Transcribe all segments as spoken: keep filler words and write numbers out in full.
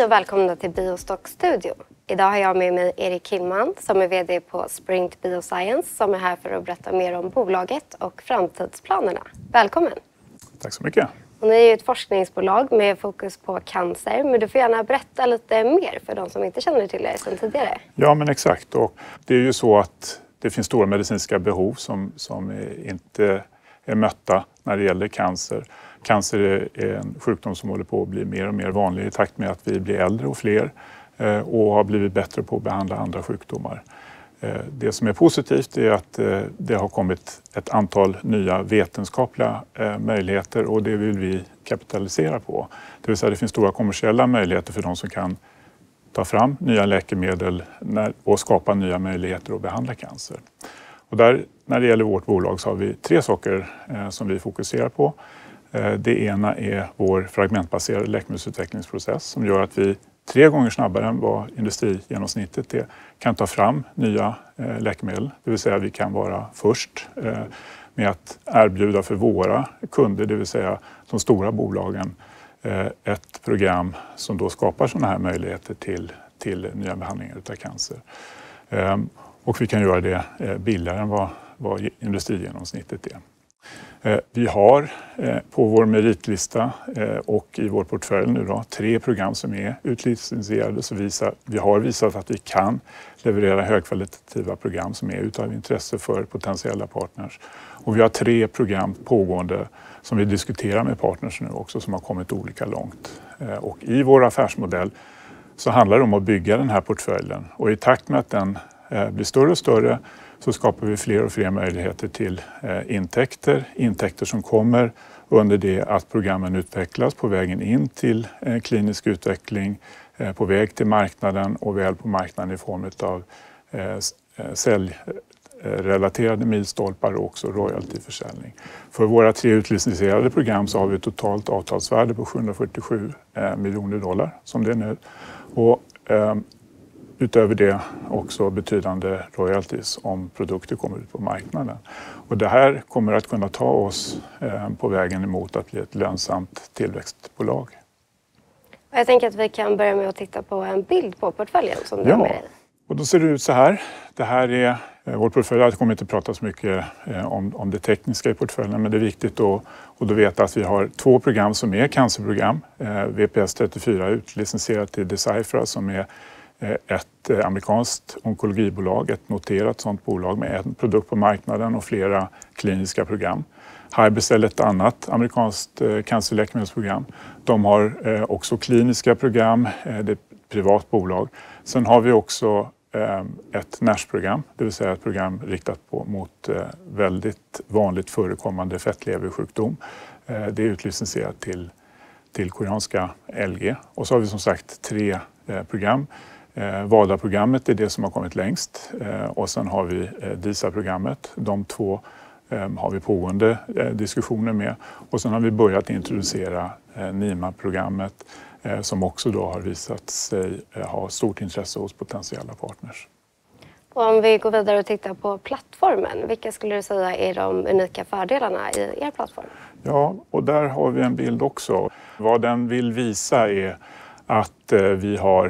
Hej och välkomna till Biostock Studio. Idag har jag med mig Erik Hillman som är vd på Sprint Bioscience som är här för att berätta mer om bolaget och framtidsplanerna. Välkommen! Tack så mycket! Och ni är ju ett forskningsbolag med fokus på cancer, men du får gärna berätta lite mer för de som inte känner till er sedan tidigare. Ja, men exakt. Och det är ju så att det finns stora medicinska behov som, som inte är mötta när det gäller cancer. Cancer är en sjukdom som håller på att bli mer och mer vanlig i takt med att vi blir äldre och fler och har blivit bättre på att behandla andra sjukdomar. Det som är positivt är att det har kommit ett antal nya vetenskapliga möjligheter och det vill vi kapitalisera på. Det vill säga det finns stora kommersiella möjligheter för de som kan ta fram nya läkemedel och skapa nya möjligheter att behandla cancer. Och där, när det gäller vårt bolag så har vi tre saker som vi fokuserar på. Det ena är vår fragmentbaserade läkemedelsutvecklingsprocess som gör att vi tre gånger snabbare än vad industrigenomsnittet är kan ta fram nya läkemedel. Det vill säga vi kan vara först med att erbjuda för våra kunder, det vill säga de stora bolagen, ett program som då skapar sådana här möjligheter till, till nya behandlingar av cancer. Och vi kan göra det billigare än vad, vad industrigenomsnittet är. Vi har på vår meritlista och i vår portfölj nu då, tre program som är utlicensierade. Så visar, vi har visat att vi kan leverera högkvalitativa program som är utav intresse för potentiella partners. Och vi har tre program pågående som vi diskuterar med partners nu också som har kommit olika långt. Och i vår affärsmodell så handlar det om att bygga den här portföljen. Och i takt med att den blir större och större så skapar vi fler och fler möjligheter till intäkter. Intäkter som kommer under det att programmen utvecklas på vägen in till klinisk utveckling, på väg till marknaden och väl på marknaden i form av säljrelaterade milstolpar och också royaltyförsäljning. För våra tre utlicensierade program så har vi ett totalt avtalsvärde på sjuhundrafyrtiosju miljoner dollar som det är nu. Och, utöver det också betydande royalties om produkter kommer ut på marknaden. Och det här kommer att kunna ta oss på vägen emot att bli ett lönsamt tillväxtbolag. Jag tänker att vi kan börja med att titta på en bild på portföljen som du ja. har med dig. Och då ser det ut så här. Det här är vår portfölj. Jag kommer inte att prata så mycket om, om det tekniska i portföljen, men det är viktigt att och då veta att vi har två program som är cancerprogram. V P S trettiofyra utlicensierat till Deciphera som är ett amerikanskt onkologibolag, ett noterat sådant bolag med en produkt på marknaden och flera kliniska program. Hybecell är ett annat amerikanskt cancerläkemedelsprogram. De har också kliniska program, det är ett privat bolag. Sen har vi också ett NASH-program, det vill säga ett program riktat på, mot väldigt vanligt förekommande fettleversjukdom. Det är utlicensierat till, till koreanska L G. Och så har vi som sagt tre program. Eh, VADA-programmet är det som har kommit längst eh, och sen har vi eh, DISA-programmet. De två eh, har vi pågående eh, diskussioner med och sen har vi börjat introducera eh, NIMA-programmet eh, som också då har visat sig eh, ha stort intresse hos potentiella partners. Och om vi går vidare och tittar på plattformen, vilka skulle du säga är de unika fördelarna i er plattform? Ja, och där har vi en bild också. Vad den vill visa är att eh, vi har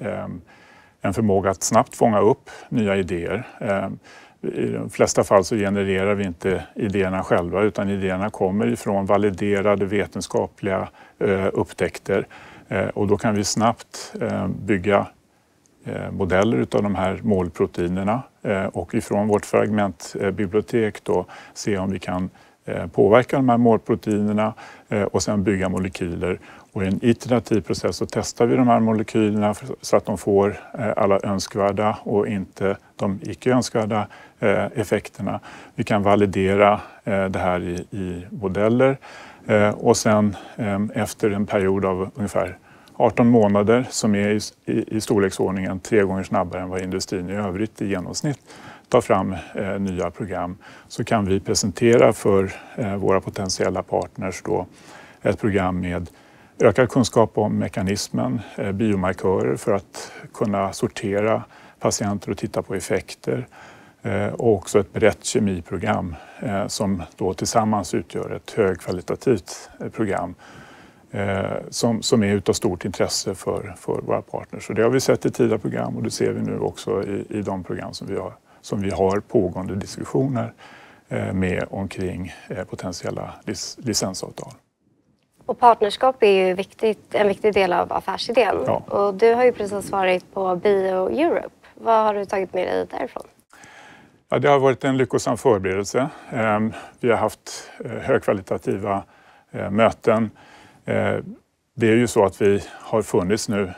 en förmåga att snabbt fånga upp nya idéer. I de flesta fall så genererar vi inte idéerna själva utan idéerna kommer ifrån validerade vetenskapliga upptäckter och då kan vi snabbt bygga modeller av de här målproteinerna och ifrån vårt fragmentbibliotek då se om vi kan påverka de här målproteinerna och sen bygga molekyler. Och i en iterativ process så testar vi de här molekylerna så att de får alla önskvärda och inte de icke önskvärda effekterna. Vi kan validera det här i, i modeller och sen efter en period av ungefär arton månader som är i, i, i storleksordningen tre gånger snabbare än vad industrin i övrigt i genomsnitt tar fram eh, nya program så kan vi presentera för eh, våra potentiella partners då ett program med ökad kunskap om mekanismen, eh, biomarkörer för att kunna sortera patienter och titta på effekter eh, och också ett brett kemiprogram eh, som då tillsammans utgör ett högkvalitativt eh, program eh, som, som är utav stort intresse för, för våra partners. Så det har vi sett i tidigare program och det ser vi nu också i, i de program som vi har, som vi har pågående diskussioner eh, med omkring eh, potentiella lic- licensavtal. Och partnerskap är ju viktigt, en viktig del av affärsidén. Ja. Och du har ju precis varit på Bio Europe. Vad har du tagit med dig därifrån? Ja, det har varit en lyckosam förberedelse. Vi har haft högkvalitativa möten. Det är ju så att vi har funnits nu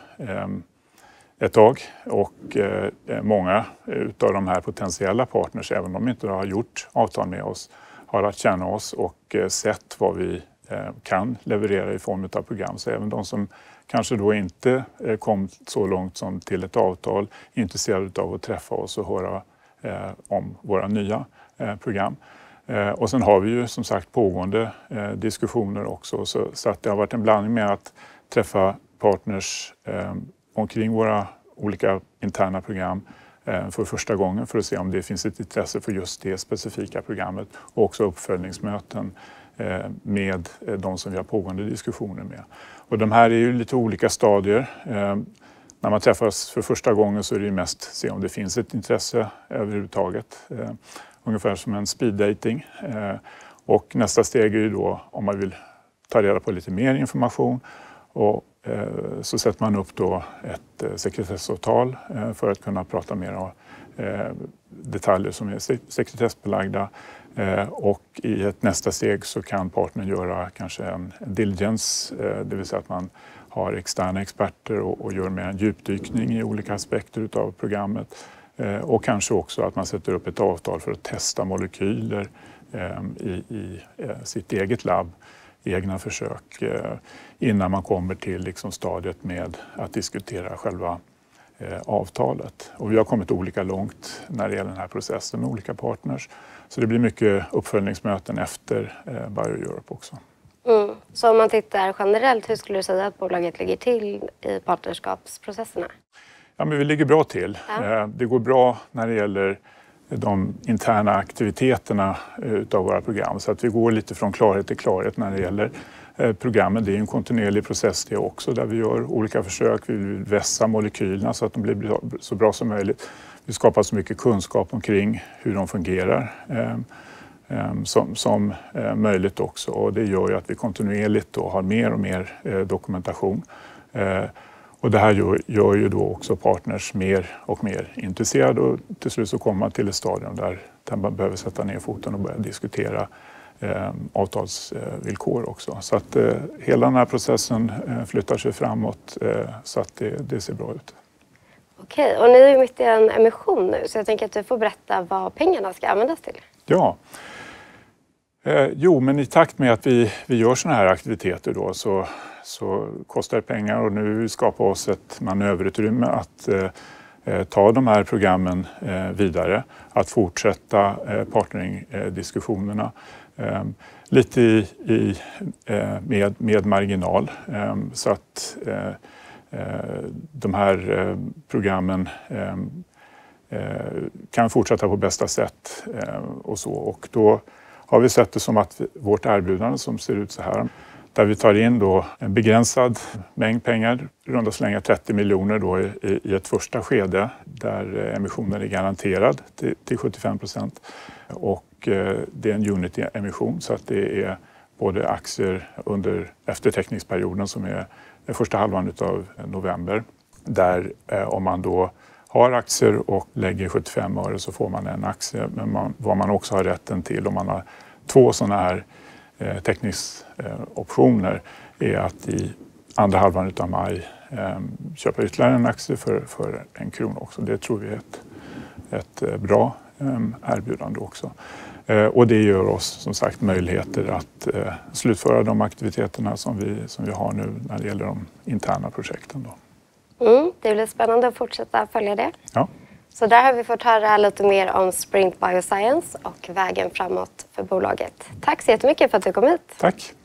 ett tag och många av de här potentiella partners, även om de inte har gjort avtal med oss, har lärt känna oss och sett vad vi kan leverera i form av program. Så även de som kanske då inte kom så långt som till ett avtal är intresserade av att träffa oss och höra eh, om våra nya eh, program. Eh, och sen har vi ju som sagt pågående eh, diskussioner också. Så, så att det har varit en blandning med att träffa partners eh, omkring våra olika interna program eh, för första gången för att se om det finns ett intresse för just det specifika programmet och också uppföljningsmöten med de som vi har pågående diskussioner med. Och de här är ju lite olika stadier. Eh, när man träffas för första gången så är det ju mest se om det finns ett intresse överhuvudtaget. Eh, ungefär som en speed dating. Eh, och nästa steg är ju då om man vill ta reda på lite mer information och eh, så sätter man upp då ett eh, sekretessavtal eh, för att kunna prata mer om eh, detaljer som är sekretessbelagda. Eh, och i ett nästa steg så kan partnern göra kanske en diligence, eh, det vill säga att man har externa experter och, och gör med en djupdykning i olika aspekter utav programmet. Eh, och kanske också att man sätter upp ett avtal för att testa molekyler eh, i, i eh, sitt eget labb, egna försök, eh, innan man kommer till liksom stadiet med att diskutera själva eh, avtalet. Och vi har kommit olika långt när det gäller den här processen med olika partners. Så det blir mycket uppföljningsmöten efter eh, Bio Europe också. Mm. Så om man tittar generellt, hur skulle du säga att bolaget ligger till i partnerskapsprocesserna? Ja, men vi ligger bra till. Ja. Eh, det går bra när det gäller de interna aktiviteterna eh, utav våra program. Så att vi går lite från klarhet till klarhet när det gäller eh, programmen. Det är en kontinuerlig process det också där vi gör olika försök. Vi vill vässa molekylerna så att de blir så bra som möjligt. Vi skapar så mycket kunskap omkring hur de fungerar eh, eh, som, som eh, möjligt också. Och det gör ju att vi kontinuerligt då har mer och mer eh, dokumentation. Eh, och det här gör, gör ju då också partners mer och mer intresserade. Och till slut så kommer man till ett stadium där, där man behöver sätta ner foten och börja diskutera eh, avtalsvillkor också. Så att eh, hela den här processen eh, flyttar sig framåt eh, så att det, det ser bra ut. Okej, och ni är ju mitt i en emission nu så jag tänker att du får berätta vad pengarna ska användas till. Ja, eh, jo men i takt med att vi, vi gör sådana här aktiviteter då så, så kostar det pengar och nu vill vi skapa oss ett manöverutrymme att eh, ta de här programmen eh, vidare, att fortsätta eh, partneringdiskussionerna eh, lite i, i, eh, med, med marginal eh, så att eh, de här programmen kan fortsätta på bästa sätt och så. Och då har vi sett det som att vårt erbjudande som ser ut så här, där vi tar in då en begränsad mängd pengar, runda slänga trettio miljoner då i, i ett första skede där emissionen är garanterad till, till sjuttiofem procent. Och det är en unit-emission så att det är både aktier under efterteckningsperioden som är den första halvan av november. Där eh, om man då har aktier och lägger sjuttiofem öre så får man en aktie. Men man, vad man också har rätten till om man har två sådana här eh, teckningsoptioner är att i andra halvan av maj eh, köpa ytterligare en aktie för, för en krona också. Det tror vi är ett, ett bra eh, erbjudande också. Och det gör oss som sagt möjligheter att eh, slutföra de aktiviteterna som vi, som vi har nu när det gäller de interna projekten. Då. Mm, det blir spännande att fortsätta följa det. Ja. Så där har vi fått höra lite mer om Sprint Bioscience och vägen framåt för bolaget. Tack så jättemycket för att du kom hit. Tack.